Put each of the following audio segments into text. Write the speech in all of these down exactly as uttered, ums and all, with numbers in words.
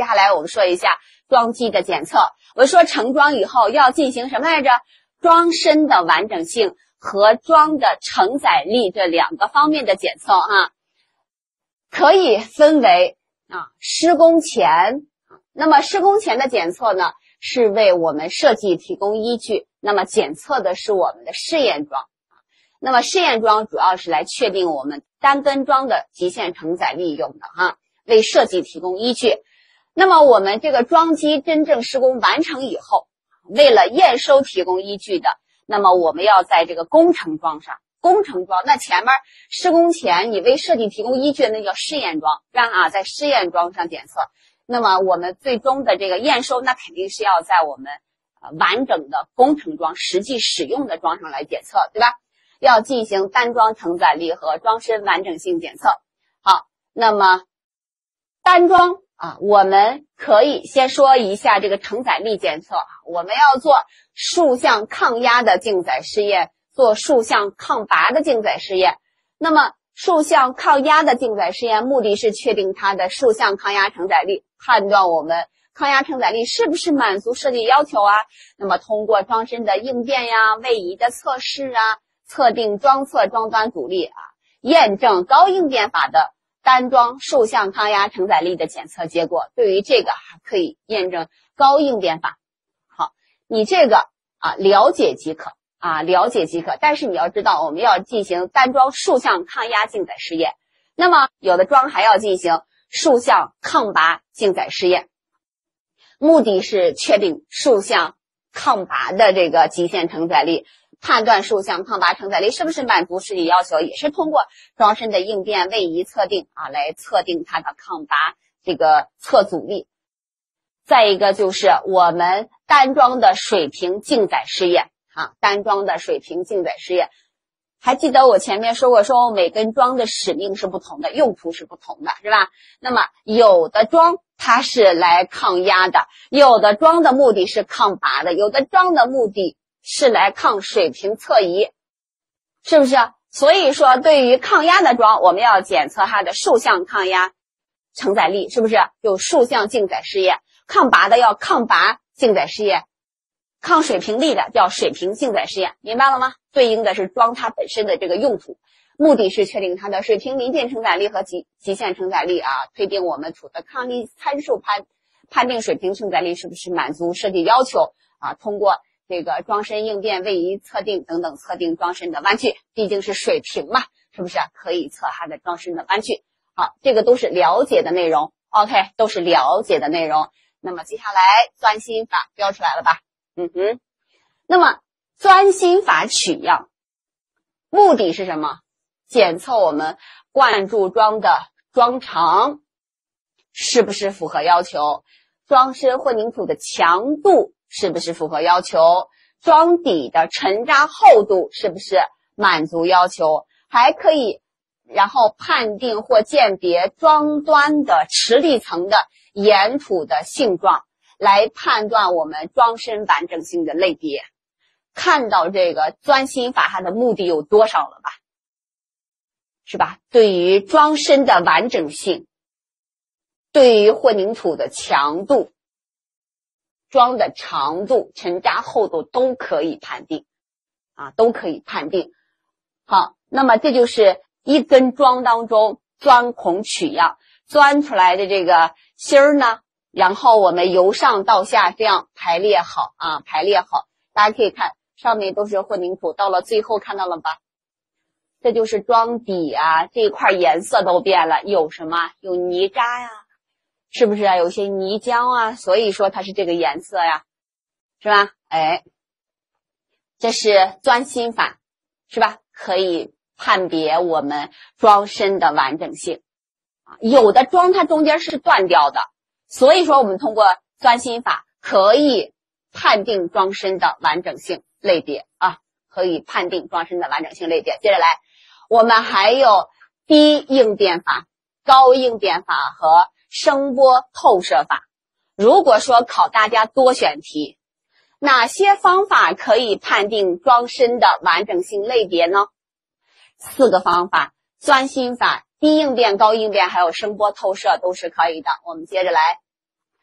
接下来我们说一下桩基的检测。我说成桩以后要进行什么来着？桩身的完整性和桩的承载力这两个方面的检测啊，可以分为啊施工前。那么施工前的检测呢，是为我们设计提供依据，那么检测的是我们的试验桩。那么试验桩主要是来确定我们单根桩的极限承载力用的哈，为设计提供依据。那么我们这个桩基真正施工完成以后，为了验收提供依据的，那么我们要在这个工程桩上，工程桩那前面施工前你为设计提供依据那叫试验桩，是吧啊，在试验桩上检测。那么我们最终的这个验收，那肯定是要在我们呃完整的工程桩实际使用的桩上来检测，对吧？要进行单桩承载力和桩身完整性检测。好，那么单桩啊，我们可以先说一下这个承载力检测。我们要做竖向抗压的竞载试验，做竖向抗拔的竞载试验。那么竖向抗压的竞载试验目的是确定它的竖向抗压承载力，判断我们抗压承载力是不是满足设计要求啊。那么通过桩身的应变呀、位移的测试啊，测定桩侧桩端阻力啊，验证高应变法的单桩竖向抗压承载力的检测结果。对于这个还可以验证高应变法。好，你这个啊了解即可啊了解即可。但是你要知道，我们要进行单桩竖向抗压竞载试验，那么有的桩还要进行竖向抗拔竞载试验，目的是确定竖向抗拔的这个极限承载力，判断竖向抗拔承载力是不是满足设计要求，也是通过桩身的应变位移测定啊，来测定它的抗拔这个测阻力。再一个就是我们单桩的水平竞载试验啊，单桩的水平竞载试验。还记得我前面说过，说每根桩的使命是不同的，用途是不同的，是吧？那么有的桩它是来抗压的，有的桩的目的是抗拔的，有的桩的目的是来抗水平侧移，是不是？所以说对于抗压的桩，我们要检测它的竖向抗压承载力，是不是？有竖向竞载试验。抗拔的要抗拔竞载试验，抗水平力的叫水平竞载试验，明白了吗？对应的是桩它本身的这个用途，目的是确定它的水平临界承载力和极极限承载力啊，推定我们处的抗力参数，判判定水平承载力是不是满足设计要求啊，通过这个桩身应变位移测定等等测定桩身的弯曲，毕竟是水平嘛，是不是可以测它的桩身的弯曲。好，这个都是了解的内容 OK， 都是了解的内容。那么接下来钻心法标出来了吧？嗯哼。那么钻心法取样目的是什么？检测我们灌注桩的桩长是不是符合要求，桩身混凝土的强度是不是符合要求，桩底的沉渣厚度是不是满足要求，还可以然后判定或鉴别桩端的持力层的岩土的性状，来判断我们桩身完整性的类别。看到这个钻心法它的目的有多少了吧？是吧？对于桩身的完整性，对于混凝土的强度、桩的长度、沉渣厚度都可以判定啊，都可以判定。好，那么这就是一根桩当中钻孔取样钻出来的这个芯儿呢，然后我们由上到下这样排列好啊，排列好。大家可以看上面都是混凝土，到了最后看到了吧？这就是桩底啊，这一块颜色都变了，有什么？有泥渣呀，是不是啊？有些泥浆啊，所以说它是这个颜色呀，是吧？哎，这是钻心法，是吧？可以判别我们桩身的完整性啊。有的桩它中间是断掉的，所以说我们通过钻心法可以判定桩身的完整性类别啊，可以判定桩身的完整性类别。接着来，我们还有低应变法、高应变法和声波透射法。如果说考大家多选题，哪些方法可以判定桩身的完整性类别呢？四个方法：钻心法、低应变、高应变还有声波透射都是可以的。我们接着来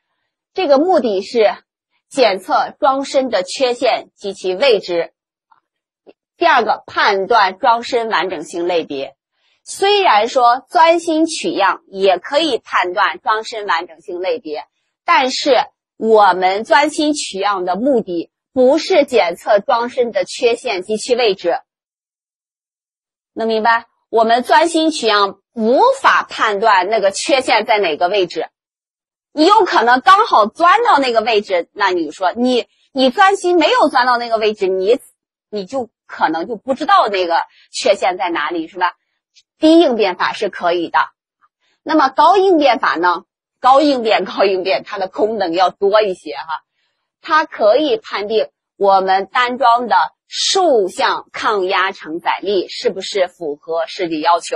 这个目的是检测桩身的缺陷及其位置。第二个，判断桩身完整性类别。虽然说钻心取样也可以判断桩身完整性类别，但是我们钻心取样的目的不是检测桩身的缺陷及其位置。能明白？我们钻心取样无法判断那个缺陷在哪个位置。你有可能刚好钻到那个位置，那你说你你钻心没有钻到那个位置，你你就可能就不知道那个缺陷在哪里，是吧？低应变法是可以的。那么高应变法呢？高应变高应变它的功能要多一些哈，它可以判定我们单桩的竖向抗压承载力是不是符合设计要求。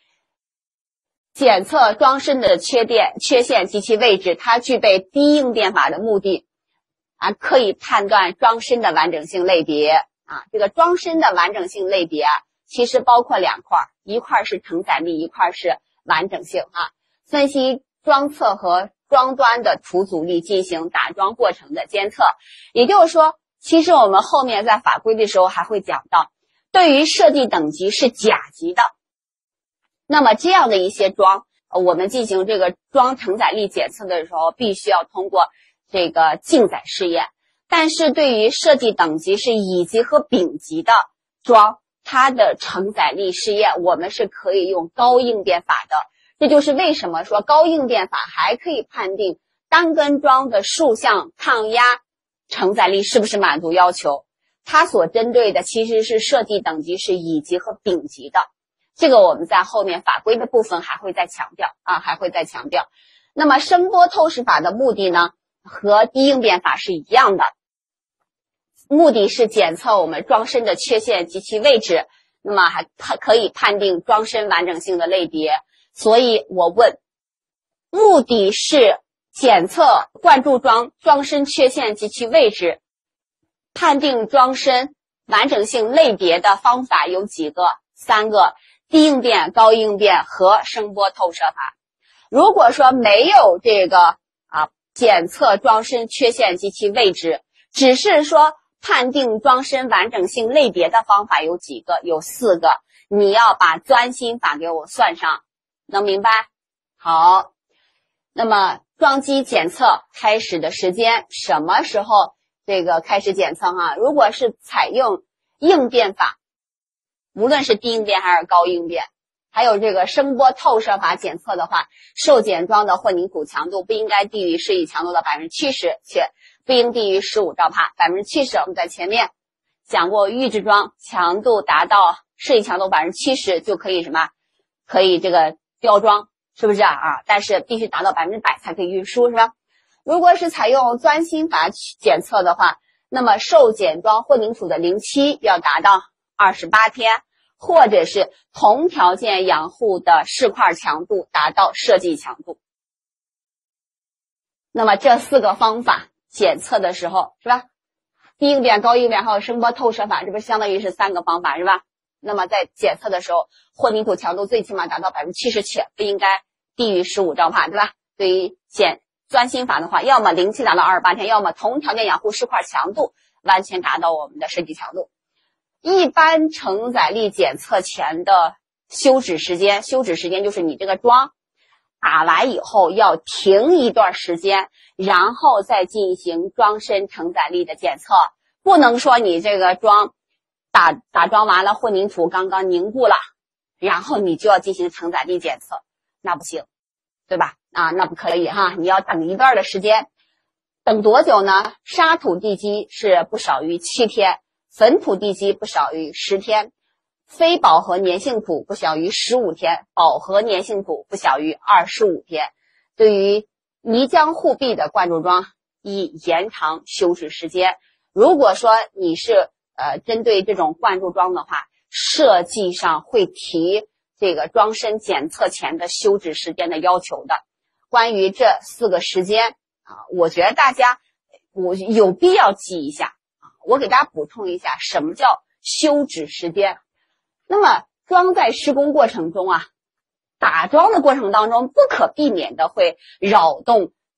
检测桩身的缺点、缺陷及其位置，它具备低应变法的目的啊，可以判断桩身的完整性类别啊。这个桩身的完整性类别啊，其实包括两块，一块是承载力，一块是完整性啊。分析桩侧和桩端的图阻力进行打桩过程的监测。也就是说，其实我们后面在法规的时候还会讲到，对于设计等级是甲级的，那么这样的一些桩，我们进行这个桩承载力检测的时候，必须要通过这个竞载试验。但是对于设计等级是乙级和丙级的桩，它的承载力试验我们是可以用高应变法的。这就是为什么说高应变法还可以判定单根桩的竖向抗压承载力是不是满足要求。它所针对的其实是设计等级是乙级和丙级的。这个我们在后面法规的部分还会再强调啊，还会再强调。那么声波透视法的目的呢，和低应变法是一样的，目的是检测我们桩身的缺陷及其位置，那么还可以判定桩身完整性的类别。所以我问，目的是检测灌注桩桩身缺陷及其位置，判定桩身完整性类别的方法有几个？三个。低应变、高应变和声波透射法。如果说没有这个啊检测桩身缺陷及其位置，只是说判定桩身完整性类别的方法有几个？有四个。你要把钻心法给我算上，能明白？好，那么桩基检测开始的时间，什么时候这个开始检测哈？如果是采用应变法，无论是低应变还是高应变，还有这个声波透射法检测的话，受检桩的混凝土强度不应该低于设计强度的 百分之七十， 且不应低于十五兆帕。 百分之七十 我们在前面讲过，预制桩强度达到设计强度 百分之七十 就可以什么？可以这个标装，是不是啊？啊，但是必须达到百分之百才可以运输，是吧？如果是采用钻心法检测的话，那么受检桩混凝土的零期要达到二十八天，或者是同条件养护的试块强度达到设计强度。那么这四个方法检测的时候，是吧？低应变、高应变还有声波透射法，这不是相当于是三个方法，是吧？那么在检测的时候，混凝土强度最起码达到 百分之七十， 且不应该低于十五兆帕，对吧？对于检钻心法的话，要么零期达到二十八天，要么同条件养护试块强度完全达到我们的设计强度。一般承载力检测前的休止时间，休止时间就是你这个桩打完以后要停一段时间，然后再进行桩身承载力的检测。不能说你这个桩打打桩完了，混凝土刚刚凝固了，然后你就要进行承载力检测，那不行，对吧？啊，那不可以哈，你要等一段的时间。等多久呢？沙土地基是不少于七天，粉土地基不少于十天，非饱和粘性土不小于十五天，饱和粘性土不小于二十五天。对于泥浆护壁的灌注桩，以延长休止时间。如果说你是呃针对这种灌注桩的话，设计上会提这个桩身检测前的休止时间的要求的。关于这四个时间啊，我觉得大家我有必要记一下啊。我给大家补充一下，什么叫休止时间？那么桩在施工过程中啊，打桩的过程当中不可避免的会扰动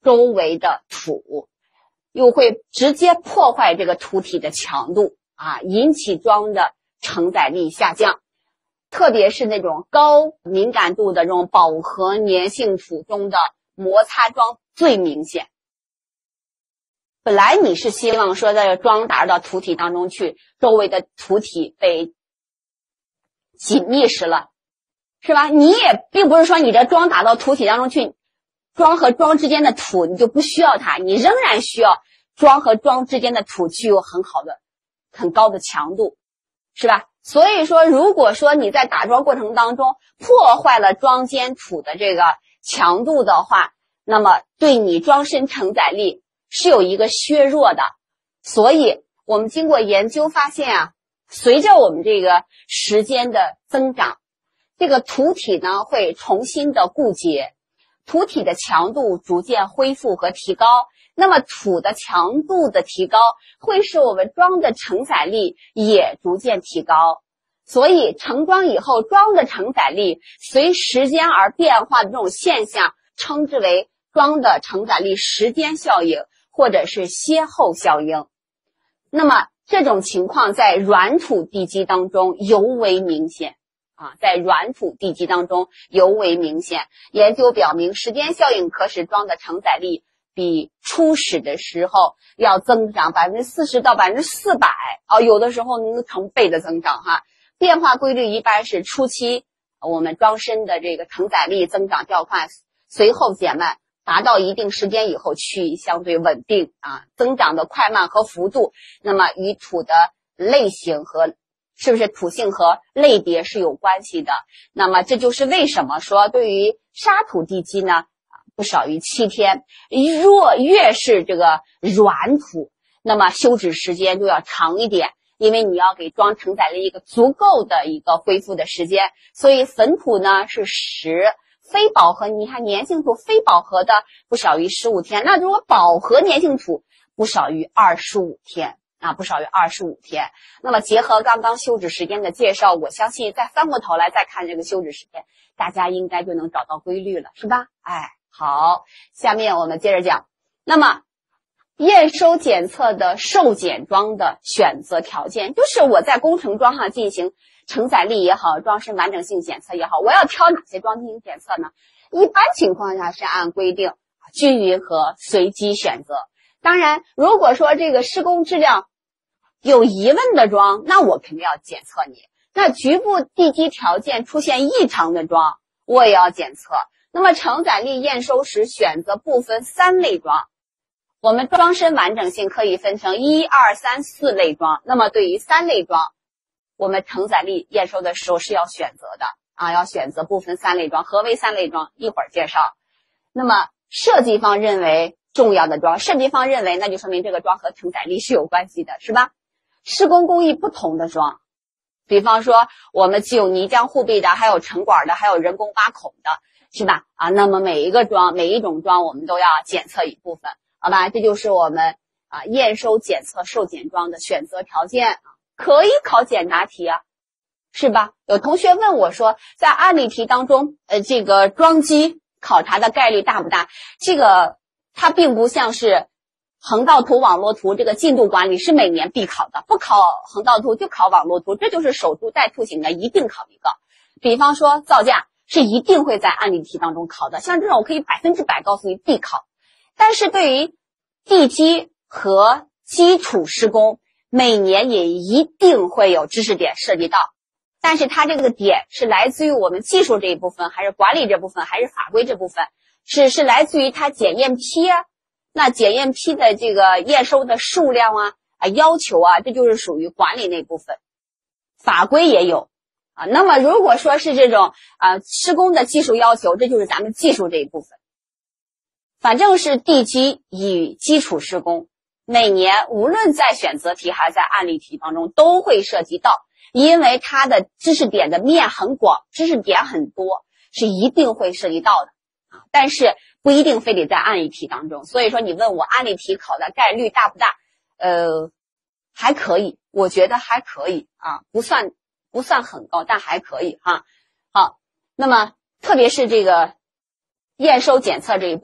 周围的土，又会直接破坏这个土体的强度啊，引起桩的承载力下降。特别是那种高敏感度的这种饱和粘性土中的摩擦桩最明显。本来你是希望说在桩打入到土体当中去，周围的土体被紧密实了，是吧？你也并不是说你的桩打到土体当中去，桩和桩之间的土你就不需要它，你仍然需要桩和桩之间的土具有很好的很高的强度，是吧？所以说如果说你在打桩过程当中破坏了桩间土的这个强度的话，那么对你桩身承载力是有一个削弱的。所以我们经过研究发现啊，随着我们这个时间的增长，这个土体呢会重新的固结，土体的强度逐渐恢复和提高，那么土的强度的提高会使我们桩的承载力也逐渐提高。所以成桩以后桩的承载力随时间而变化的这种现象称之为桩的承载力时间效应或者是歇后效应。那么这种情况在软土地基当中尤为明显啊，在软土地基当中尤为明显。研究表明时间效应可使桩的承载力比初始的时候要增长 百分之四十 到 百分之四百 啊，有的时候能成倍的增长哈。变化规律一般是初期我们桩身的这个承载力增长较快，随后减慢，达到一定时间以后趋于相对稳定啊。增长的快慢和幅度，那么与土的类型和是不是土性和类别是有关系的。那么这就是为什么说对于沙土地基呢，不少于七天，若越是这个软土，那么休止时间就要长一点，因为你要给桩承载力一个足够的一个恢复的时间。所以粉土呢是十，非饱和，你看粘性土非饱和的不少于十五天，那如果饱和粘性土不少于二十五天啊，不少于二十五天。那么结合刚刚休止时间的介绍，我相信再翻过头来再看这个休止时间，大家应该就能找到规律了，是吧？哎，好，下面我们接着讲。那么验收检测的受检桩的选择条件，就是我在工程桩上进行承载力也好，桩身完整性检测也好，我要挑哪些桩进行检测呢？一般情况下是按规定均匀和随机选择。当然如果说这个施工质量有疑问的桩，那我肯定要检测你。那局部地基条件出现异常的桩，我也要检测。那么承载力验收时选择部分三类桩。我们桩身完整性可以分成一二三四类桩，那么对于三类桩，我们承载力验收的时候是要选择的啊，要选择部分三类桩。何为三类桩？一会儿介绍。那么设计方认为重要的桩，设计方认为那就说明这个桩和承载力是有关系的，是吧？施工工艺不同的桩，比方说我们既有泥浆护壁的，还有沉管的，还有人工挖孔的，是吧？啊，那么每一个桩每一种桩我们都要检测一部分，好吧？这就是我们啊验收检测受检桩的选择条件。可以考简答题啊，是吧？有同学问我说在案例题当中呃，这个桩基考察的概率大不大？这个它并不像是横道图网络图，这个进度管理是每年必考的，不考横道图就考网络图，这就是守株待兔型的，一定考一个。比方说造价是一定会在案例题当中考的，像这种我可以百分之百告诉你必考。但是对于地基和基础施工，每年也一定会有知识点涉及到，但是它这个点是来自于我们技术这一部分，还是管理这部分，还是法规这部分，是是来自于它检验批啊，那检验批的这个验收的数量啊啊要求啊，这就是属于管理那部分，法规也有啊。那么如果说是这种啊施工的技术要求，这就是咱们技术这一部分。反正是地基与基础施工，每年无论在选择题还是在案例题当中都会涉及到，因为它的知识点的面很广，知识点很多，是一定会涉及到的啊。但是不一定非得在案例题当中，所以说你问我案例题考的概率大不大？呃，还可以，我觉得还可以啊，不算不算很高，但还可以哈。好，那么特别是这个验收检测这一部分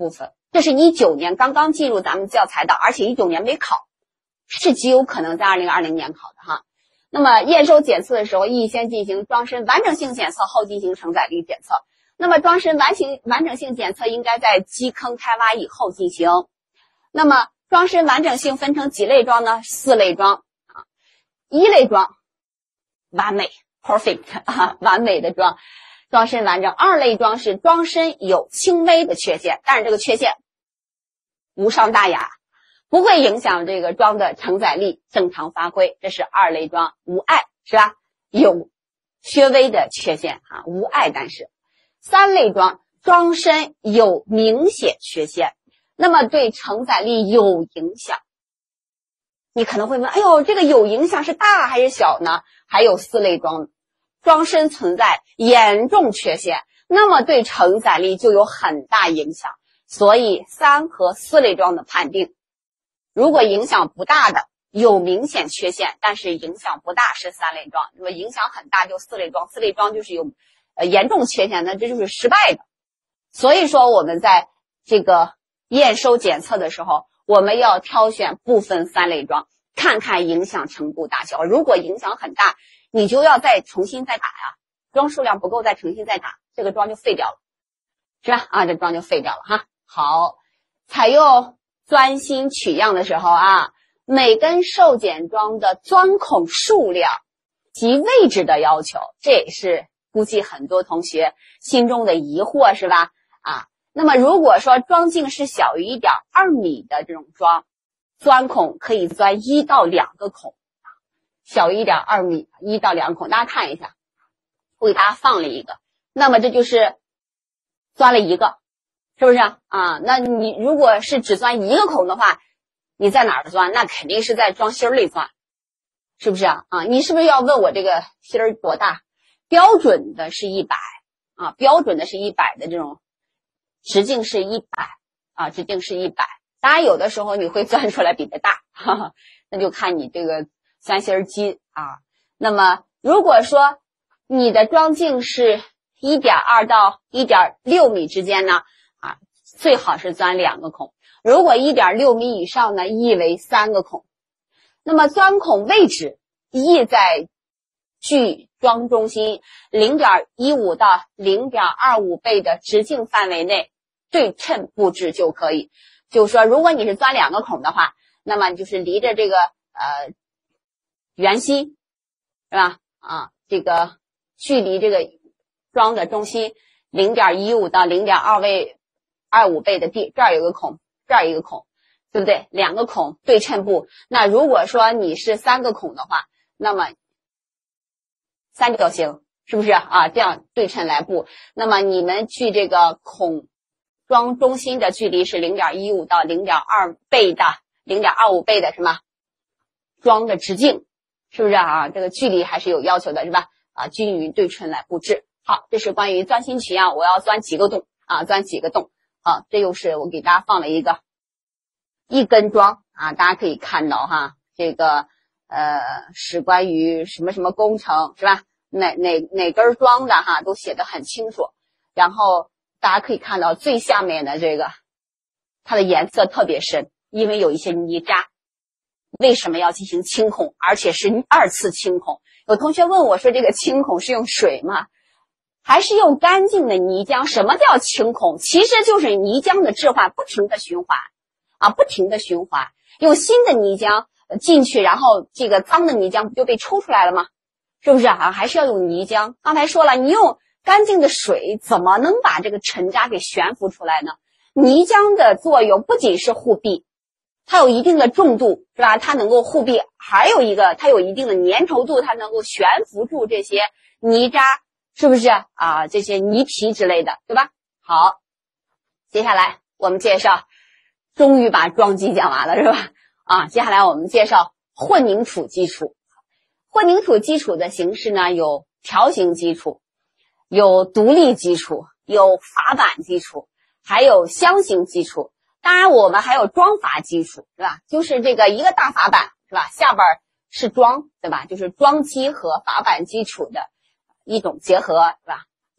这是一九年刚刚进入咱们教材的，而且一九年没考，是极有可能在二零二零年考的哈。那么验收检测的时候，宜先进行桩身完整性检测，后进行承载力检测。那么桩身完形完整性检测应该在基坑开挖以后进行。那么桩身完整性分成几类桩呢？四类桩啊，一类桩完美 perfect 啊，完美的桩，桩身完整。二类桩是桩身有轻微的缺陷，但是这个缺陷无伤大雅，不会影响这个桩的承载力正常发挥，这是二类桩，无碍是吧？有略微的缺陷啊，无碍。但是三类桩，桩身有明显缺陷，那么对承载力有影响。你可能会问，哎呦，这个有影响是大还是小呢？还有四类桩，桩身存在严重缺陷，那么对承载力就有很大影响。所以三和四类桩的判定，如果影响不大的，有明显缺陷，但是影响不大是三类桩，如果影响很大就四类桩，四类桩就是有呃严重缺陷，那这就是失败的。所以说我们在这个验收检测的时候，我们要挑选部分三类桩，看看影响程度大小。如果影响很大，你就要再重新再打呀，桩数量不够再重新再打，这个桩就废掉了，是吧？啊，这桩就废掉了哈。好，采用钻心取样的时候啊，每根受检桩的钻孔数量及位置的要求，这也是估计很多同学心中的疑惑是吧？啊，那么如果说桩径是小于 一点二米的这种桩，钻孔可以钻一到两个孔，小于 一点二米，一到两孔，大家看一下，我给大家放了一个，那么这就是钻了一个，是不是啊？那你如果是只钻一个孔的话，你在哪儿钻？那肯定是在桩芯儿里钻，是不是啊？啊，你是不是要问我这个芯儿多大？标准的是一百啊，标准的是一百的这种直径是一百啊，直径是一百。当然有的时候你会钻出来比它大，哈哈，那就看你这个钻芯儿机啊。那么如果说你的桩径是 一点二 到 一点六 米之间呢，啊，最好是钻两个孔。如果 一点六 米以上呢，宜为三个孔。那么钻孔位置宜在距桩中心 零点一五 到 零点二五 倍的直径范围内对称布置就可以。就是说如果你是钻两个孔的话，那么就是离着这个呃圆心是吧？啊，这个距离这个桩的中心 零点一五 到 零点二五 倍的地，这儿有个孔，这儿有一个孔，对不对？两个孔对称布。那如果说你是三个孔的话，那么三角形是不是啊？这样对称来布。那么你们距这个孔桩中心的距离是 零点一五 到 零点二 倍的 零点二五 倍的什么桩的直径，是不是啊？这个距离还是有要求的，是吧？啊，均匀对称来布置。好，这是关于钻心取样，我要钻几个洞啊？钻几个洞？好，这又是我给大家放了一个一根桩啊，大家可以看到哈，这个呃是关于什么什么工程是吧？哪哪哪根桩的哈都写得很清楚。然后大家可以看到最下面的这个，它的颜色特别深，因为有一些泥渣。为什么要进行清孔，而且是二次清孔？有同学问我说，这个清孔是用水吗？还是用干净的泥浆？什么叫清孔？其实就是泥浆的置换，不停的循环啊，不停的循环，用新的泥浆进去，然后这个脏的泥浆不就被抽出来了吗？是不是啊？还是要用泥浆。刚才说了，你用干净的水怎么能把这个尘渣给悬浮出来呢？泥浆的作用不仅是护壁，它有一定的重度，是吧？它能够护壁，还有一个它有一定的粘稠度，它能够悬浮住这些泥渣，是不是啊？这些泥皮之类的，对吧？好，接下来我们介绍，终于把桩基讲完了，是吧？啊，接下来我们介绍混凝土基础。混凝土基础的形式呢，有条形基础，有独立基础，有法板基础，还有箱型基础。当然我们还有桩法基础，是吧？就是这个一个大法板，是吧？下边是桩，对吧？就是桩基和法板基础的一种结合，是吧？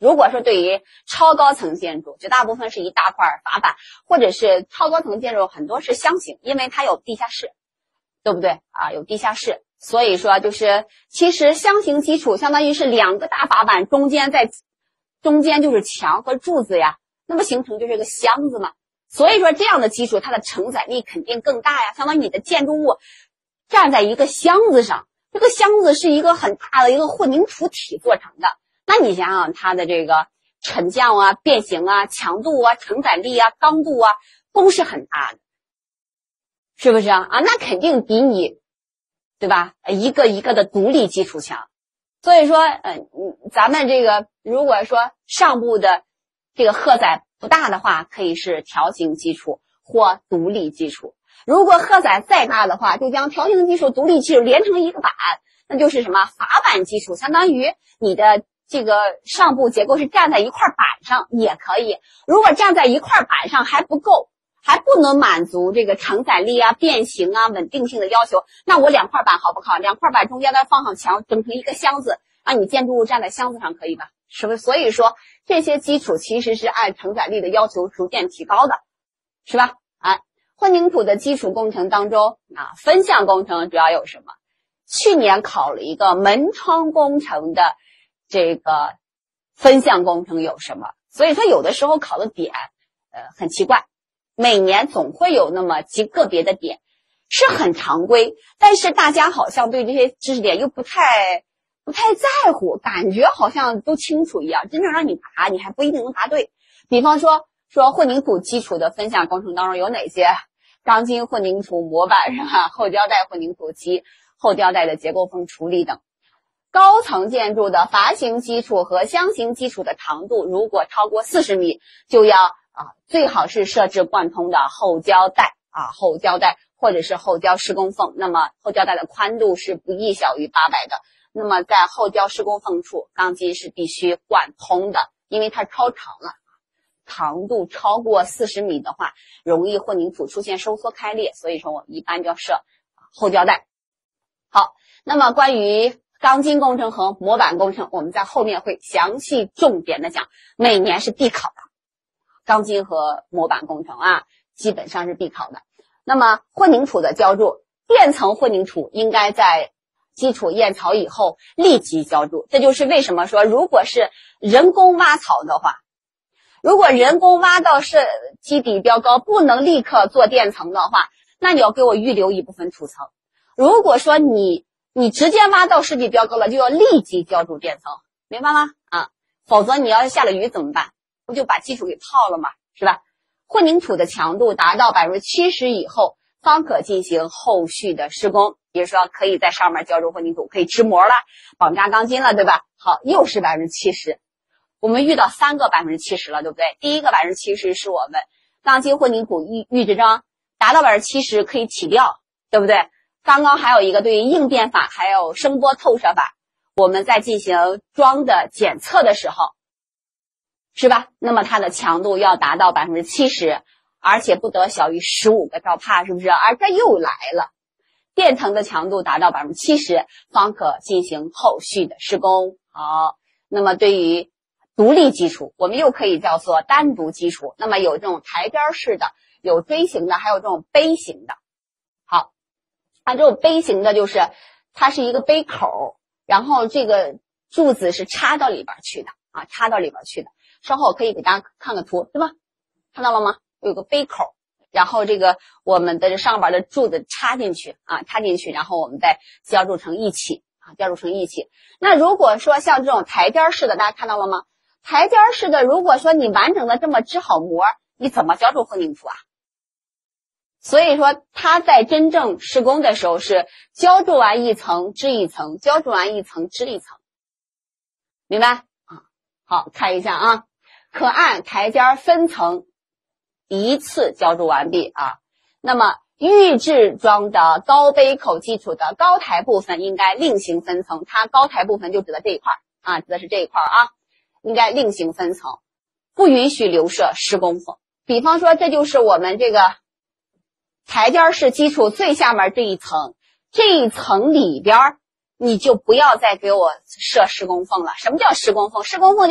如果说对于超高层建筑，绝大部分是一大块法板，或者是超高层建筑很多是箱型，因为它有地下室，对不对啊？有地下室，所以说就是其实箱型基础相当于是两个大法板中间在中间就是墙和柱子呀，那么形成就是一个箱子嘛。所以说这样的基础它的承载力肯定更大呀，相当于你的建筑物站在一个箱子上，这个箱子是一个很大的一个混凝土体做成的。那你想想它的这个沉降啊、变形啊、强度啊、承载力啊、刚度啊，都是很大的，是不是啊？啊，那肯定比你，对吧？一个一个的独立基础强。所以说，呃，咱们这个如果说上部的这个荷载不大的话，可以是条形基础或独立基础。如果荷载再大的话，就将条形基础、独立基础连成一个板，那就是什么法板基础，相当于你的这个上部结构是站在一块板上也可以。如果站在一块板上还不够，还不能满足这个承载力啊、变形啊、稳定性的要求，那我两块板好不好？两块板中间再放上墙，整成一个箱子，让你建筑物站在箱子上，可以吧？是不是？所以说这些基础其实是按承载力的要求逐渐提高的，是吧？啊，混凝土的基础工程当中啊，分项工程主要有什么？去年考了一个门窗工程的这个分项工程有什么？所以说有的时候考的点呃很奇怪，每年总会有那么极个别的点是很常规，但是大家好像对这些知识点又不太不太在乎，感觉好像都清楚一样，真正让你答你还不一定能答对。比方说说混凝土基础的分项工程当中有哪些？钢筋混凝土模板是吧？后胶带混凝土及后胶带的结构缝处理等。高层建筑的筏形基础和箱型基础的长度如果超过四十米，就要啊最好是设置贯通的后胶带啊后胶带或者是后胶施工缝，那么后胶带的宽度是不宜小于八百的。那么在后胶施工缝处，钢筋是必须贯通的，因为它超长了，长度超过四十米的话，容易混凝土出现收缩开裂，所以说我们一般就要设后胶带。好，那么关于钢筋工程和模板工程，我们在后面会详细重点的讲，每年是必考的。钢筋和模板工程啊，基本上是必考的。那么混凝土的浇筑，垫层混凝土应该在基础验槽以后立即浇筑，这就是为什么说如果是人工挖槽的话，如果人工挖到是基底标高不能立刻做垫层的话，那你要给我预留一部分土层。如果说你你直接挖到设计标高了，就要立即浇筑垫层，明白吗？啊，否则你要是下了雨怎么办？不就把基础给泡了吗？是吧？混凝土的强度达到 百分之七十 以后方可进行后续的施工，比如说可以在上面浇筑混凝土，可以支模了，绑扎钢筋了，对吧？好，又是 百分之七十， 我们遇到三个 百分之七十 了，对不对？第一个 百分之七十 是我们钢筋混凝土预预制章达到 百分之七十 可以起吊，对不对？刚刚还有一个对于应变法还有声波透射法，我们在进行桩的检测的时候，是吧？那么它的强度要达到 百分之七十， 而且不得小于十五个兆帕，是不是？而这又来了，垫层的强度达到 百分之七十 方可进行后续的施工。好，那么对于独立基础，我们又可以叫做单独基础，那么有这种台阶式的，有锥形的，还有这种杯形的。好，它这种杯形的就是它是一个杯口，然后这个柱子是插到里边去的啊，插到里边去的。稍后可以给大家看个图，对吧？看到了吗？有个杯口，然后这个我们的上边的柱子插进去啊，插进去，然后我们再浇筑成一起啊，浇筑成一起。那如果说像这种台阶式的，大家看到了吗？台阶式的，如果说你完整的这么织好模，你怎么浇筑混凝土啊？所以说它在真正施工的时候是浇筑完一层织一层，浇筑完一层织一层，明白啊？好，看一下啊，可按台阶分层一次浇筑完毕啊。那么预制桩的高杯口基础的高台部分应该另行分层，它高台部分就指的这一块啊，指的是这一块啊，应该另行分层，不允许留设施工缝。比方说这就是我们这个台阶式基础最下面这一层，这一层里边你就不要再给我设施工缝了。什么叫施工缝？施工缝就是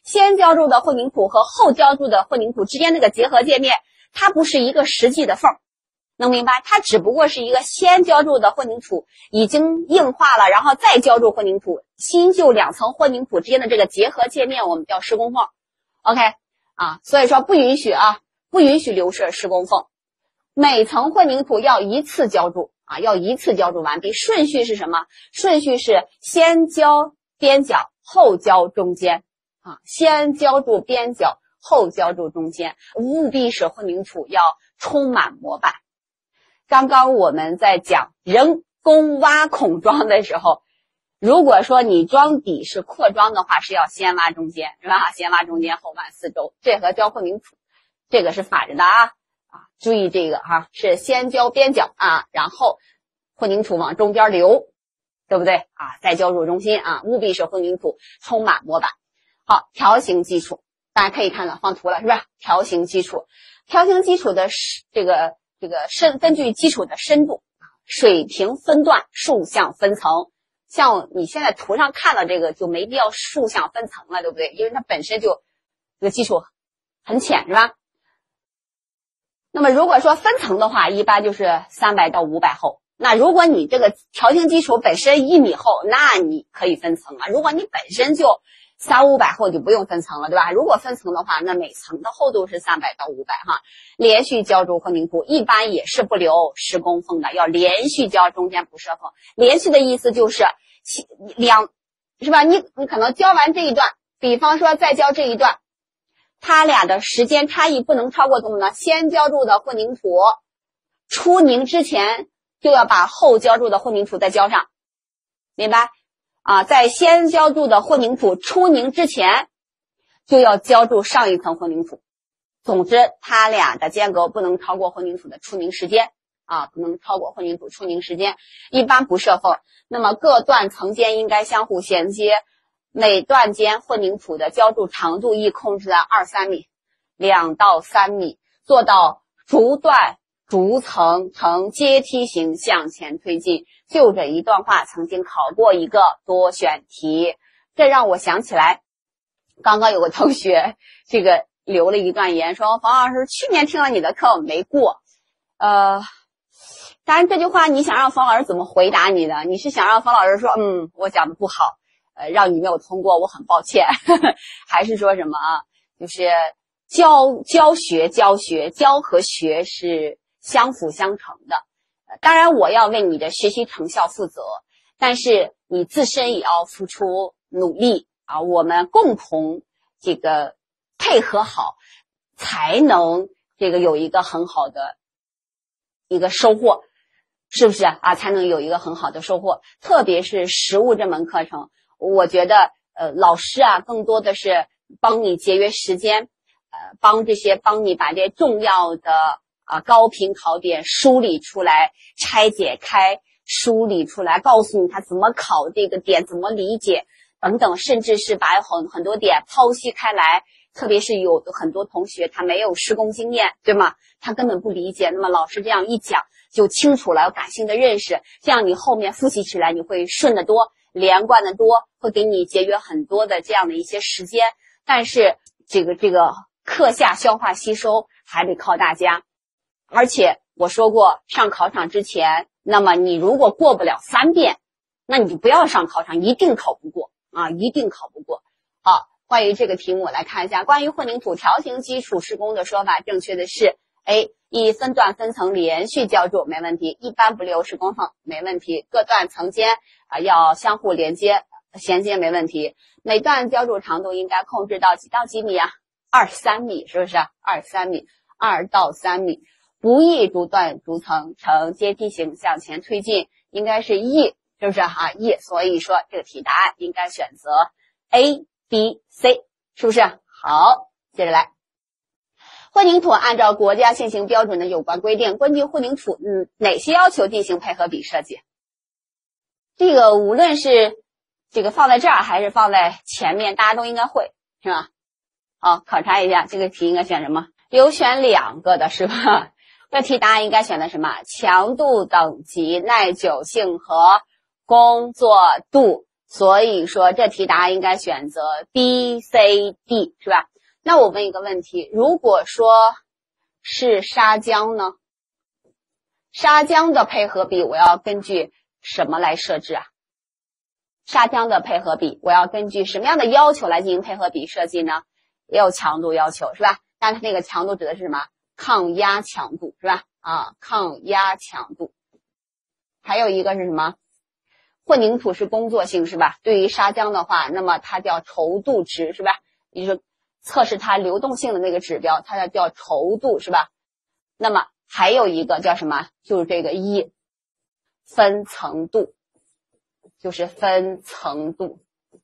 先浇筑的混凝土和后浇筑的混凝土之间那个结合界面，它不是一个实际的缝，能明白？它只不过是一个先浇筑的混凝土已经硬化了，然后再浇筑混凝土，新旧两层混凝土之间的这个结合界面我们叫施工缝。 OK 啊，所以说不允许啊，不允许留设施工缝。每层混凝土要一次浇筑啊，要一次浇筑完毕。顺序是什么？顺序是先浇边角，后浇中间啊，先浇筑边角，后浇筑中间，务必使混凝土要充满模板。刚刚我们在讲人工挖孔桩的时候，如果说你桩底是扩桩的话，是要先挖中间，是吧？先挖中间，后挖四周，这和浇混凝土这个是反着的啊啊！注意这个哈、啊，是先浇边角啊，然后混凝土往中间流，对不对啊？再浇筑中心啊，务必使混凝土充满模板。好，条形基础，大家可以看到放图了，是吧？条形基础，条形基础的这个这个深，根据基础的深度，水平分段，竖向分层。像你现在图上看到这个就没必要竖向分层了，对不对？因为它本身就这个基础很浅，是吧？那么如果说分层的话，一般就是三百到五百厚。那如果你这个条形基础本身一米厚，那你可以分层了。如果你本身就三五百厚，就不用分层了，对吧？如果分层的话，那每层的厚度是三百到五百哈。连续浇筑混凝土一般也是不留施工缝的，要连续浇，中间不设缝。连续的意思就是两，是吧？你你可能浇完这一段，比方说再浇这一段，它俩的时间差异不能超过多少呢？先浇筑的混凝土出凝之前，就要把后浇筑的混凝土再浇上，明白？啊，在先浇筑的混凝土出凝之前，就要浇筑上一层混凝土。总之，它俩的间隔不能超过混凝土的出凝时间啊，不能超过混凝土出凝时间，一般不设缝。那么各段层间应该相互衔接，每段间混凝土的浇筑长度宜控制在二三米，两到三米，做到逐段逐层呈阶梯形向前推进。就这一段话曾经考过一个多选题，这让我想起来，刚刚有个同学这个留了一段言，说房老师去年听了你的课我没过。呃，当然这句话你想让房老师怎么回答你的？你是想让房老师说嗯我讲的不好，呃让你没有通过，我很抱歉，还是说什么啊？就是教教学教学教和学是相辅相成的。当然我要为你的学习成效负责，但是你自身也要付出努力啊，我们共同这个配合好，才能这个有一个很好的一个收获，是不是啊？才能有一个很好的收获。特别是实务这门课程，我觉得呃老师啊更多的是帮你节约时间，呃帮这些帮你把这些重要的啊，高频考点梳理出来，拆解开，梳理出来，告诉你他怎么考这个点，怎么理解等等，甚至是把很很多点剖析开来。特别是有很多同学他没有施工经验，对吗？他根本不理解，那么老师这样一讲就清楚了，有感性的认识，这样你后面复习起来你会顺得多，连贯的多，会给你节约很多的这样的一些时间。但是这个这个课下消化吸收还得靠大家。而且我说过，上考场之前，那么你如果过不了三遍，那你就不要上考场，一定考不过啊，一定考不过。好，关于这个题目来看一下，关于混凝土条形基础施工的说法，正确的是 A， 以分段分层连续浇筑，没问题，一般不留施工缝，没问题，各段层间啊要相互连接衔接，没问题，每段浇筑长度应该控制到几到几米啊？二三米，是不是？二三米，二到三米。不宜逐段逐层呈阶梯形向前推进，应该是 E， 是不是啊 E， 所以说这个题答案应该选择 A、B、C， 是不是？好，接着来，混凝土按照国家现行标准的有关规定，根据混凝土嗯哪些要求进行配合比设计？这个无论是这个放在这儿还是放在前面，大家都应该会，是吧？好，考察一下这个题应该选什么？有选两个的是吧？这题答案应该选的什么？强度等级、耐久性和工作度所以说这题答案应该选择 B、C、D 是吧？那我问一个问题，如果说是砂浆呢？砂浆的配合比我要根据什么来设置啊？砂浆的配合比我要根据什么样的要求来进行配合比设计呢？也有强度要求是吧？但是那个强度指的是什么？抗压强度是吧？啊，抗压强度。还有一个是什么？混凝土是工作性是吧？对于砂浆的话，那么它叫稠度值是吧？也就是测试它流动性的那个指标，它叫稠度是吧？那么还有一个叫什么？就是这个一分层度，就是分层度。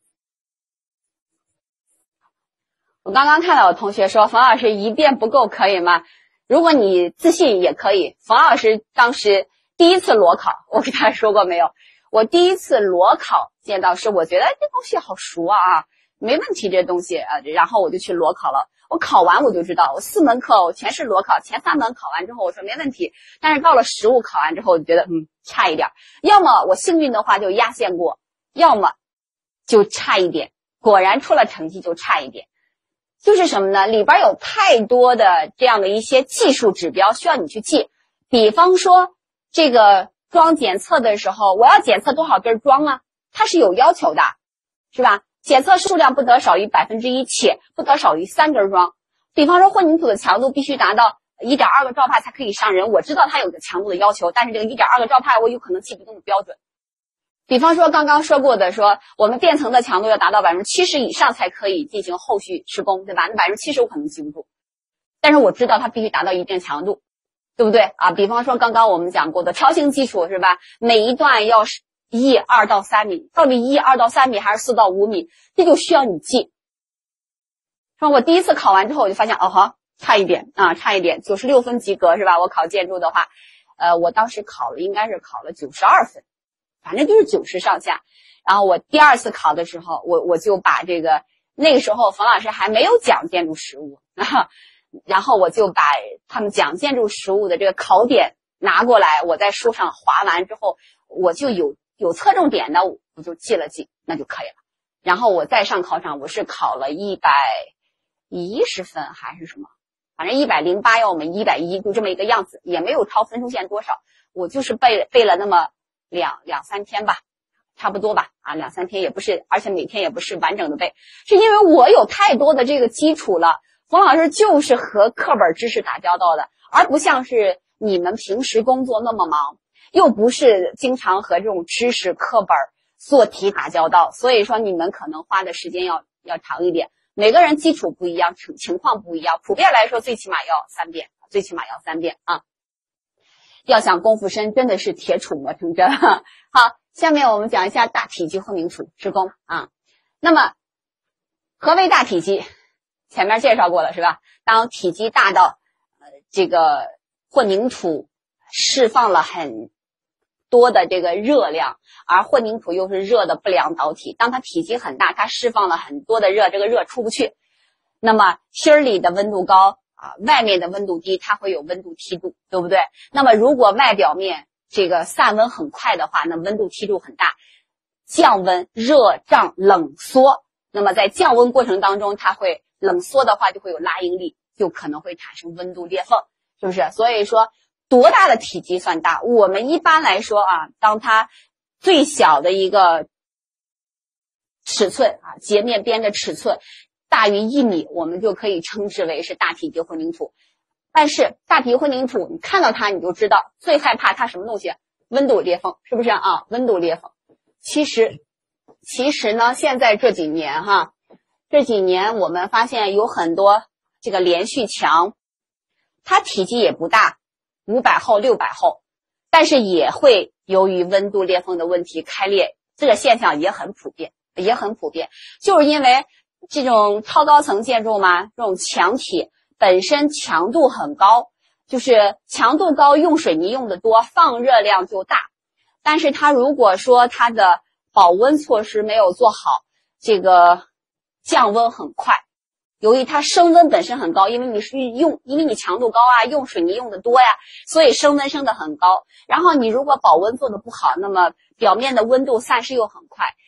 我刚刚看到有同学说冯老师一遍不够可以吗？如果你自信也可以。冯老师当时第一次裸考，我给大家说过没有？我第一次裸考见到是我觉得这东西好熟啊，没问题这东西啊，然后我就去裸考了。我考完我就知道，我四门课我全是裸考，前三门考完之后我说没问题，但是到了实物考完之后我就觉得嗯差一点，要么我幸运的话就压线过，要么就差一点，果然出了成绩就差一点。就是什么呢？里边有太多的这样的一些技术指标需要你去记，比方说这个桩检测的时候，我要检测多少根桩啊？它是有要求的，是吧？检测数量不得少于百分之一，且不得少于三根桩。比方说混凝土的强度必须达到 一点二 个兆帕才可以上人，我知道它有个强度的要求，但是这个 一点二 个兆帕我有可能记不动标准。比方说刚刚说过的，说我们垫层的强度要达到 百分之七十 以上才可以进行后续施工，对吧？那 百分之七十 我可能记不住，但是我知道它必须达到一定强度，对不对啊？比方说刚刚我们讲过的条形基础是吧？每一段要是一二到三米，到底一二到三米还是四到五米，这就需要你记。说我第一次考完之后我就发现哦哈，差一点啊，差一点，九十六分及格是吧？我考建筑的话，呃，我当时考了应该是考了九十二分，反正就是九十上下。然后我第二次考的时候，我我就把这个那个时候冯老师还没有讲建筑实务，然后我就把他们讲建筑实务的这个考点拿过来，我在书上划完之后，我就有有侧重点的，我就记了记，那就可以了。然后我再上考场，我是考了一百一十分还是什么，反正一百零八要我们一百一，就这么一个样子，也没有超分数线多少。我就是背背了那么两两三天吧，差不多吧，啊，两三天也不是，而且每天也不是完整的背，是因为我有太多的这个基础了。冯老师就是和课本知识打交道的，而不像是你们平时工作那么忙，又不是经常和这种知识课本做题打交道，所以说你们可能花的时间要要长一点。每个人基础不一样，情情况不一样，普遍来说最起码要三遍，最起码要三遍啊。要想功夫深，真的是铁杵磨成针。好，下面我们讲一下大体积混凝土施工啊。那么何为大体积？前面介绍过了是吧？当体积大到呃这个混凝土释放了很多的这个热量，而混凝土又是热的不良导体，当它体积很大，它释放了很多的热，这个热出不去，那么芯儿里的温度高啊，外面的温度低，它会有温度梯度，对不对？那么如果外表面这个散温很快的话，那温度梯度很大，降温、热胀、冷缩，那么在降温过程当中，它会冷缩的话就会有拉应力，就可能会产生温度裂缝，是不是？所以说多大的体积算大？我们一般来说啊，当它最小的一个尺寸啊，截面边的尺寸大于一米，我们就可以称之为是大体积混凝土。但是大体积混凝土，你看到它你就知道，最害怕它什么东西？温度裂缝，是不是啊？温度裂缝。其实，其实呢，现在这几年哈，这几年我们发现有很多这个连续墙，它体积也不大，五百厚、六百厚，但是也会由于温度裂缝的问题开裂，这个现象也很普遍，也很普遍，就是因为这种超高层建筑嘛，这种墙体本身强度很高，就是强度高，用水泥用的多，放热量就大。但是它如果说它的保温措施没有做好，这个降温很快，由于它升温本身很高，因为你是用，因为你强度高啊，用水泥用的多呀，所以升温升得很高。然后你如果保温做得不好，那么表面的温度散失又很快，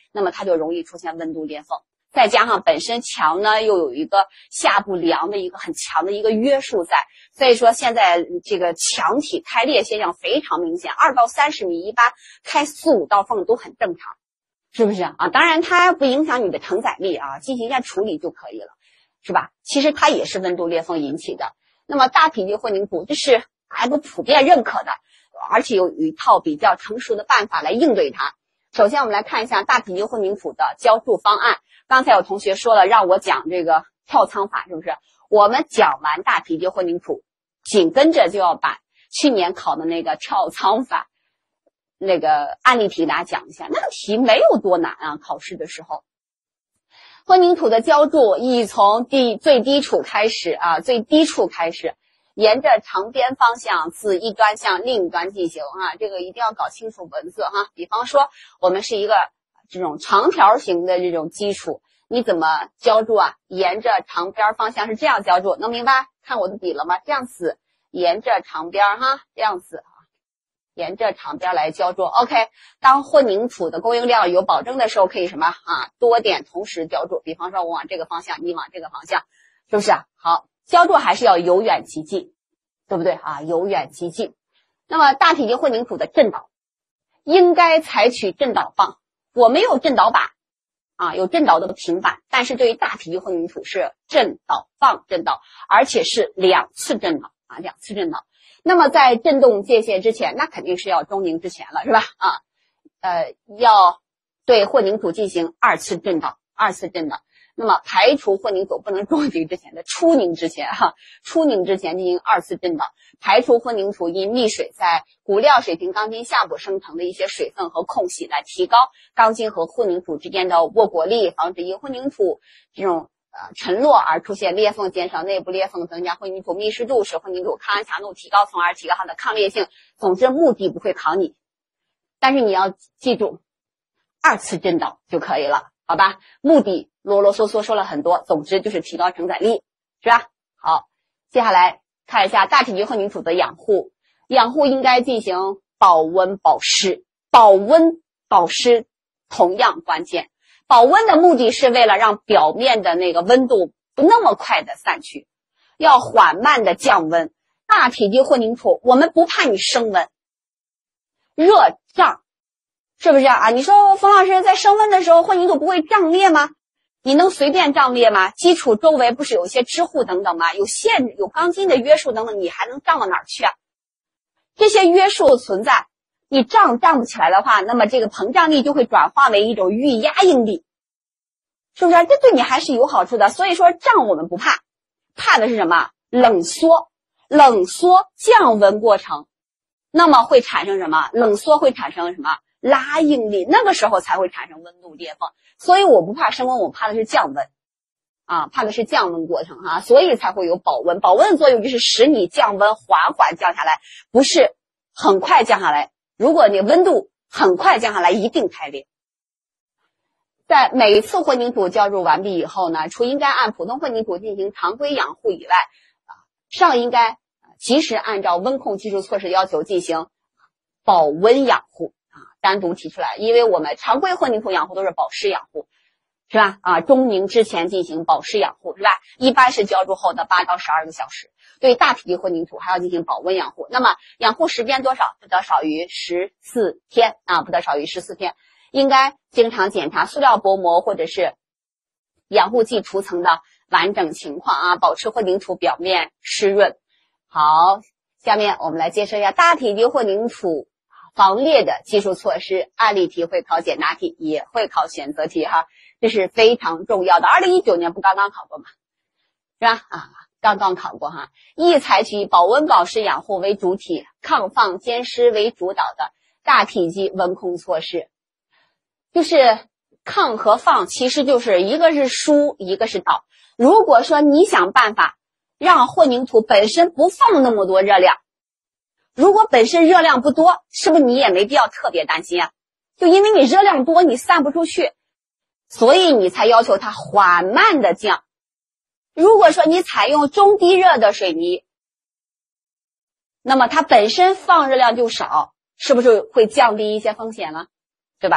那么它就容易出现温度裂缝。再加上本身墙呢又有一个下部梁的一个很强的一个约束在，所以说现在这个墙体开裂现象非常明显，二到三十米一般开四五道缝都很正常，是不是啊？当然它不影响你的承载力啊，进行一下处理就可以了，是吧？其实它也是温度裂缝引起的。那么大体积混凝土这是还不普遍认可的，而且有一套比较成熟的办法来应对它。首先我们来看一下大体积混凝土的浇筑方案。刚才有同学说了让我讲这个跳仓法，是不是？我们讲完大体积混凝土，紧跟着就要把去年考的那个跳仓法那个案例题给大家讲一下。那个题没有多难啊，考试的时候。混凝土的浇筑宜从低最低处开始啊，最低处开始，沿着长边方向自一端向另一端进行啊，这个一定要搞清楚文字哈。比方说我们是一个这种长条形的这种基础，你怎么浇筑啊？沿着长边方向是这样浇筑，能明白？看我的笔了吗？这样子，沿着长边哈，这样子啊，沿着长边来浇筑。OK， 当混凝土的供应量有保证的时候，可以什么啊？多点同时浇筑。比方说我往这个方向，你往这个方向，是不是啊？好，浇筑还是要由远及近，对不对啊？由远及近。那么大体积混凝土的震导，应该采取震导棒。我没有震导板啊，有震导的平板，但是对于大体积混凝土是震导棒震导，而且是两次震导啊，两次震导。那么在震动界限之前，那肯定是要中凝之前了，是吧？啊，呃，要对混凝土进行二次震导，二次震导。那么排除混凝土不能中凝之前的初凝之前哈，初凝之前进行二次震导，排除混凝土因溺水在骨料水平钢筋下部生成的一些水分和空隙，来提高钢筋和混凝土之间的握裹力，防止因混凝土这种呃沉落而出现裂缝，减少内部裂缝，增加混凝土密实度，使混凝土抗压强度提高，从而提高它的抗裂性。总之目的不会考你，但是你要记住二次震导就可以了，好吧？目的啰啰嗦嗦说了很多，总之就是提高承载力，是吧？好，接下来看一下大体积混凝土的养护。养护应该进行保温保湿，保温保湿同样关键。保温的目的是为了让表面的那个温度不那么快的散去，要缓慢的降温。大体积混凝土我们不怕你升温，热胀，是不是啊？你说冯老师在升温的时候混凝土不会胀裂吗？你能随便胀裂吗？基础周围不是有一些支护等等吗？有限制，有钢筋的约束等等，你还能胀到哪儿去啊？这些约束存在，你胀胀不起来的话，那么这个膨胀力就会转化为一种预压应力，是不是？这对你还是有好处的。所以说胀我们不怕，怕的是什么？冷缩，冷缩降温过程，那么会产生什么？冷缩会产生什么？拉应力，那个时候才会产生温度裂缝。所以我不怕升温，我怕的是降温啊，怕的是降温过程啊，所以才会有保温。保温的作用就是使你降温缓缓降下来，不是很快降下来。如果你温度很快降下来，一定开裂。在每一次混凝土浇筑完毕以后呢，除应该按普通混凝土进行常规养护以外，啊，尚应该及时按照温控技术措施要求进行保温养护。单独提出来，因为我们常规混凝土养护都是保湿养护，是吧？啊，中凝之前进行保湿养护，是吧？一般是浇筑后的八到十二个小时。对大体积混凝土还要进行保温养护，那么养护时间多少？不得少于十四天啊，不得少于十四天。应该经常检查塑料薄膜或者是养护剂涂层的完整情况啊，保持混凝土表面湿润。好，下面我们来介绍一下大体积混凝土防裂的技术措施。案例题会考简答题，也会考选择题哈，这是非常重要的。二零一九年不刚刚考过吗？是吧？啊，刚刚考过哈。宜采取保温保湿养护为主体，抗放兼施为主导的大体积温控措施。就是抗和放其实就是一个是输，一个是导。如果说你想办法让混凝土本身不放那么多热量，如果本身热量不多，是不是你也没必要特别担心啊？就因为你热量多，你散不出去，所以你才要求它缓慢的降。如果说你采用中低热的水泥，那么它本身放热量就少，是不是会降低一些风险了？对吧？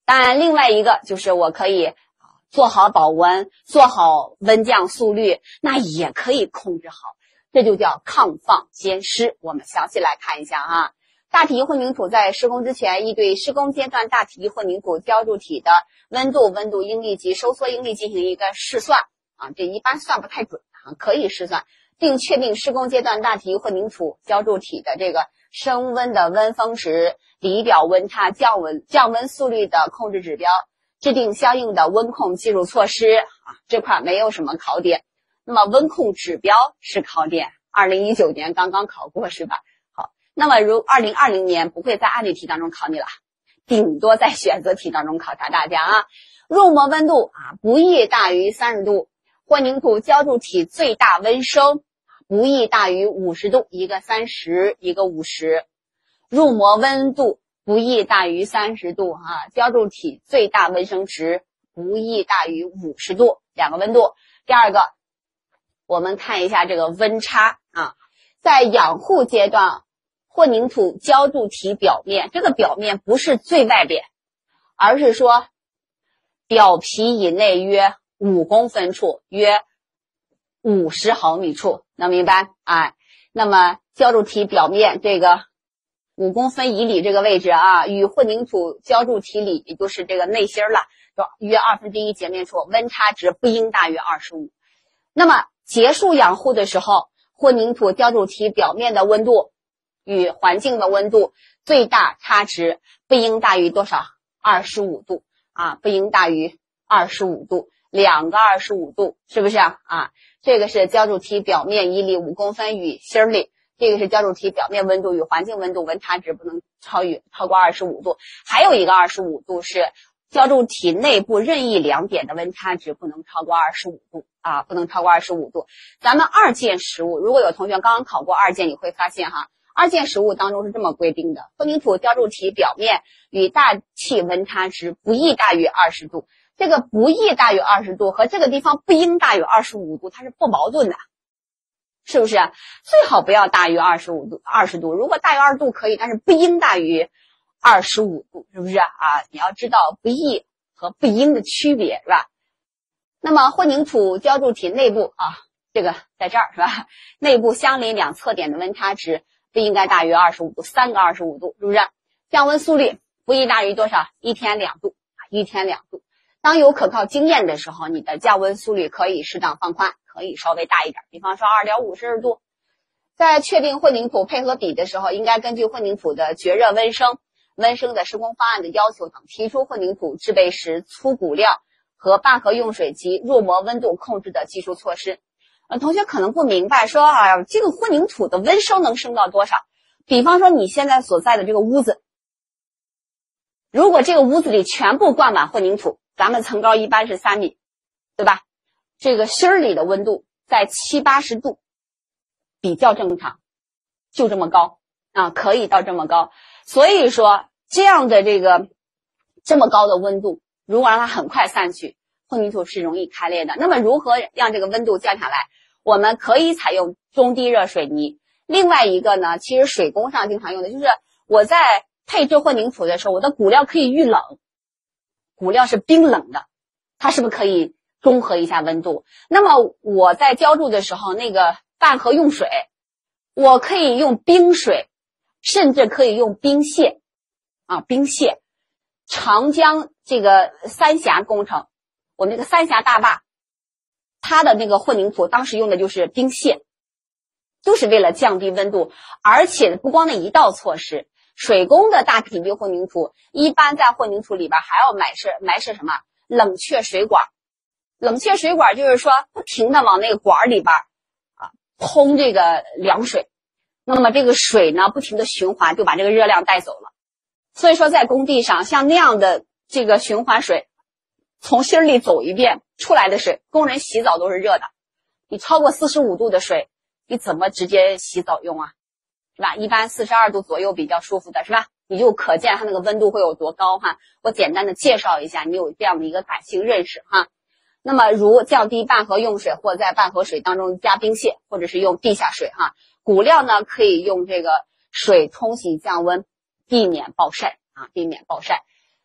当然，另外一个就是我可以做好保温，做好温降速率，那也可以控制好，这就叫抗放兼施。我们详细来看一下啊。大体积混凝土在施工之前，宜对施工阶段大体积混凝土浇筑体的温度、温度应力及收缩应力进行一个试算啊，这一般算不太准啊，可以试算，并确定施工阶段大体积混凝土浇筑体的这个升温的温峰值、底表温差、降温降温速率的控制指标，制定相应的温控技术措施啊，这块没有什么考点。那么温控指标是考点，二零一九年刚刚考过是吧？好，那么如二零二零年不会在案例题当中考你了，顶多在选择题当中考察大家啊。入模温度啊不宜大于三十度，混凝土浇筑体最大温升不宜大于五十度，一个三十，一个五十。入模温度不宜大于三十度啊，浇筑体最大温升值不宜大于五十度，两个温度。第二个，我们看一下这个温差啊，在养护阶段，混凝土浇筑体表面，这个表面不是最外边，而是说表皮以内约五公分处，约五十毫米处，能明白？哎，那么浇筑体表面这个五公分以里这个位置啊，与混凝土浇筑体里，也就是这个内芯了，约二分之一截面处，温差值不应大于二十五。那么结束养护的时候，混凝土浇筑体表面的温度与环境的温度最大差值不应大于多少？二十五度啊，不应大于二十五度，两个二十五度，是不是啊？啊，这个是浇筑体表面以里五公分与芯里，这个是浇筑体表面温度与环境温度温差值不能超于超过二十五度。还有一个二十五度是浇筑体内部任意两点的温差值不能超过二十五度啊，不能超过二十五度。咱们二件实务，如果有同学刚刚考过二件，你会发现哈，二件实务当中是这么规定的：混凝土浇筑体表面与大气温差值不宜大于二十度。这个不宜大于二十度和这个地方不应大于二十五度，它是不矛盾的，是不是？最好不要大于二十五度、二十度。如果大于二十度可以，但是不应大于二十五度，是不是啊？你要知道不宜和不应的区别，是吧？那么混凝土浇筑体内部啊，这个在这儿是吧？内部相邻两侧点的温差值不应该大于二十五度，三个二十五度，是不是？降温速率不宜大于多少？一天两度，一天两度。当有可靠经验的时候，你的降温速率可以适当放宽，可以稍微大一点，比方说 二点五摄氏度。在确定混凝土配合比的时候，应该根据混凝土的绝热温升、温升的施工方案的要求等，提出混凝土制备时粗骨料和拌合用水及入模温度控制的技术措施。呃，同学可能不明白，说啊，这个混凝土的温升能升到多少？比方说你现在所在的这个屋子，如果这个屋子里全部灌满混凝土，咱们层高一般是三米，对吧？这个芯儿里的温度在七八十度，比较正常，就这么高啊，可以到这么高。所以说，这样的这个这么高的温度，如果让它很快散去，混凝土是容易开裂的。那么如何让这个温度降下来？我们可以采用中低热水泥。另外一个呢，其实水工上经常用的就是我在配置混凝土的时候，我的骨料可以遇冷。骨料是冰冷的，它是不是可以中和一下温度？那么我在浇筑的时候，那个拌合用水，我可以用冰水，甚至可以用冰屑啊，冰屑。长江这个三峡工程，我那个三峡大坝，它的那个混凝土当时用的就是冰屑，就是为了降低温度，而且不光那一道措施。水工的大体积混凝土一般在混凝土里边还要埋设埋设什么冷却水管。冷却水管就是说不停的往那个管里边啊通这个凉水，那么这个水呢不停的循环，就把这个热量带走了。所以说在工地上像那样的这个循环水，从芯里走一遍出来的水，工人洗澡都是热的。你超过四十五度的水，你怎么直接洗澡用啊？是吧？一般四十二度左右比较舒服的，是吧？你就可见它那个温度会有多高哈。我简单的介绍一下，你有这样的一个感性认识哈。那么如降低拌合用水，或在拌合水当中加冰屑，或者是用地下水哈。骨料呢可以用这个水冲洗降温，避免暴晒啊，避免暴晒。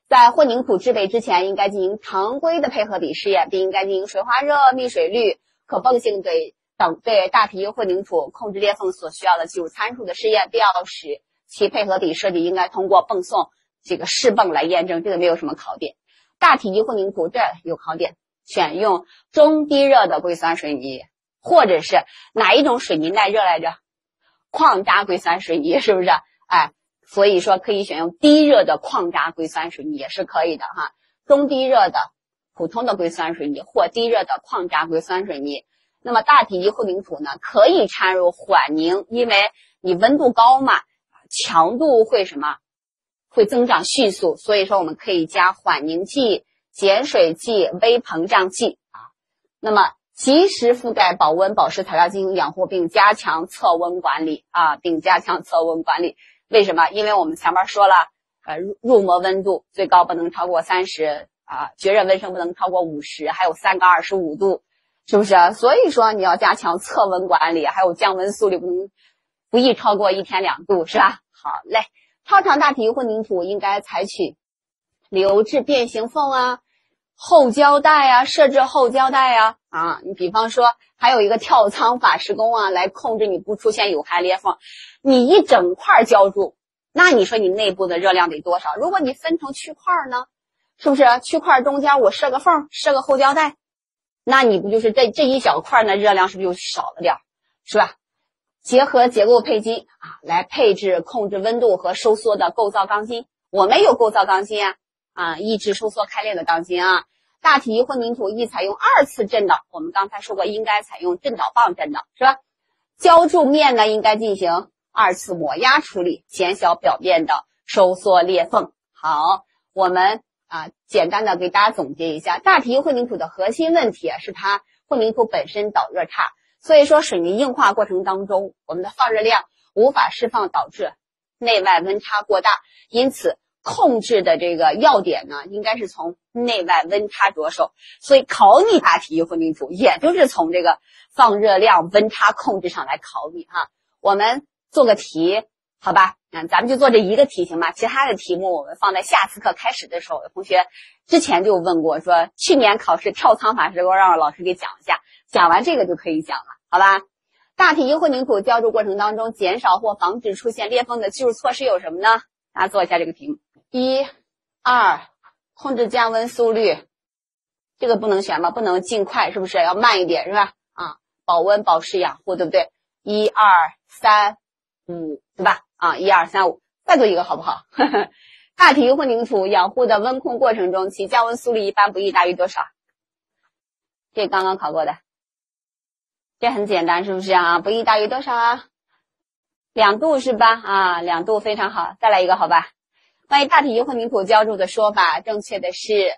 在混凝土制备之前，应该进行常规的配合比试验，并应该进行水滑热、密水率、可泵性对等对大体积混凝土控制裂缝所需要的技术参数的试验，必要时其配合比设计应该通过泵送这个试泵来验证，这个没有什么考点。大体积混凝土这有考点，选用中低热的硅酸水泥，或者是哪一种水泥耐热来着？矿渣硅酸水泥，是不是？哎。所以说可以选用低热的矿渣硅酸水泥也是可以的哈，中低热的普通的硅酸水泥或低热的矿渣硅酸水泥。那么大体积混凝土呢，可以掺入缓凝，因为你温度高嘛，强度会什么？会增长迅速，所以说我们可以加缓凝剂、碱水剂、微膨胀剂啊。那么及时覆盖保温保湿材料进行养护，并加强测温管理啊，并加强测温管理。为什么？因为我们前面说了，呃，入膜温度最高不能超过三十啊，绝热温升不能超过五十，还有三个二十五度，是不是？所以说你要加强测温管理，还有降温速率不能不宜超过一天两度，是吧？好嘞，超长大体积混凝土应该采取留置变形缝啊、后胶带啊、设置后胶带啊啊，你比方说还有一个跳仓法施工啊，来控制你不出现有害裂缝。你一整块浇筑，那你说你内部的热量得多少？如果你分成区块呢，是不是区块中间我设个缝，设个后胶带，那你不就是这这一小块呢热量是不是就少了点，是吧？结合结构配基啊，来配置控制温度和收缩的构造钢筋。我们有构造钢筋啊，啊，抑制收缩开裂的钢筋啊。大体积混凝土宜采用二次震导，我们刚才说过应该采用震导棒震导，是吧？浇筑面呢应该进行二次抹压处理，减小表面的收缩裂缝。好，我们啊简单的给大家总结一下，大体积混凝土的核心问题是它混凝土本身导热差，所以说水泥硬化过程当中，我们的放热量无法释放，导致内外温差过大，因此控制的这个要点呢，应该是从内外温差着手。所以考你大体积混凝土，也就是从这个放热量温差控制上来考你哈。我们做个题，好吧？嗯，咱们就做这一个题行吧？其他的题目我们放在下次课开始的时候，有同学之前就问过，说去年考试跳仓法施工让老师给讲一下，讲完这个就可以讲了，好吧？大体积混凝土浇筑过程当中，减少或防止出现裂缝的技术措施有什么呢？大家做一下这个题目。一、二，控制降温速率，这个不能选吧？不能尽快，是不是？要慢一点，是吧？啊，保温、保湿、养护，对不对？一、二、三、五，对吧？啊，一、二、三、五，再做一个好不好？大体积混凝土养护的温控过程中，其降温速率一般不宜大于多少？这刚刚考过的，这很简单，是不是啊？不宜大于多少啊？两度是吧？啊，两度非常好。再来一个好吧？关于大体积混凝土浇筑的说法，正确的是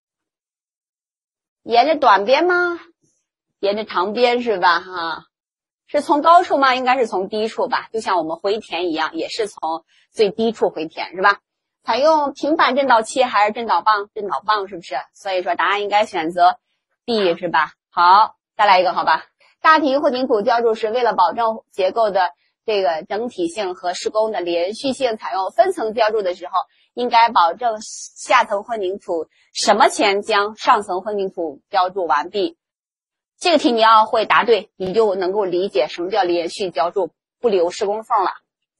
沿着短边吗？沿着长边是吧？哈，是从高处吗？应该是从低处吧，就像我们回填一样，也是从最低处回填是吧？采用平板震导器还是震导棒？震导棒是不是？所以说答案应该选择 B 是吧？好，再来一个好吧？大体积混凝土浇筑是为了保证结构的这个整体性和施工的连续性，采用分层浇筑的时候，应该保证下层混凝土什么前将上层混凝土浇筑完毕。这个题你要会答对，你就能够理解什么叫连续浇筑，不留施工缝了。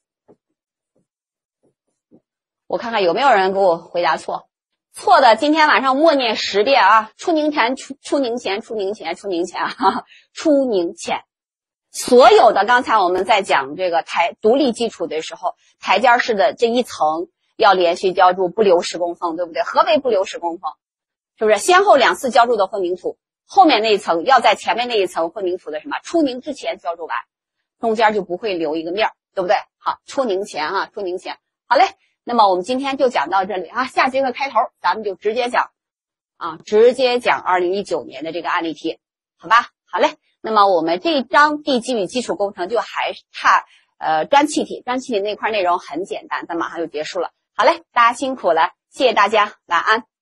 我看看有没有人给我回答错。错的，今天晚上默念十遍啊！出凝前，出出凝前，出凝前，出凝前啊！出凝前。所有的刚才我们在讲这个台独立基础的时候，台阶式的这一层要连续浇筑，不留施工缝，对不对？何为不留施工缝？是不是先后两次浇筑的混凝土，后面那一层要在前面那一层混凝土的什么出凝之前浇筑完，中间就不会留一个面，对不对？好，出凝前啊，出凝前。好嘞，那么我们今天就讲到这里啊，下节课开头咱们就直接讲啊，直接讲二零一九年的这个案例题，好吧？好嘞。那么我们这一章地基与基础工程就还差呃砖砌体，砖砌体那块内容很简单，咱马上就结束了。好嘞，大家辛苦了，谢谢大家，晚安。